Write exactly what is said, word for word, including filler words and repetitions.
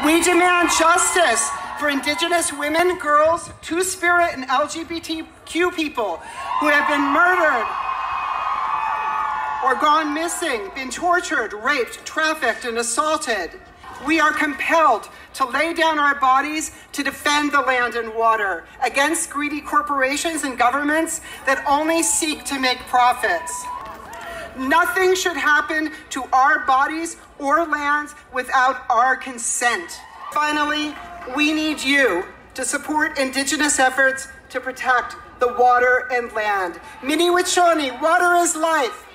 We demand justice for Indigenous women, girls, Two-Spirit, and L G B T Q people who have been murdered or gone missing, been tortured, raped, trafficked, and assaulted. We are compelled to lay down our bodies to defend the land and water against greedy corporations and governments that only seek to make profits. Nothing should happen to our bodies or lands without our consent. Finally, we need you to support Indigenous efforts to protect the water and land. Mini Wachoni, water is life.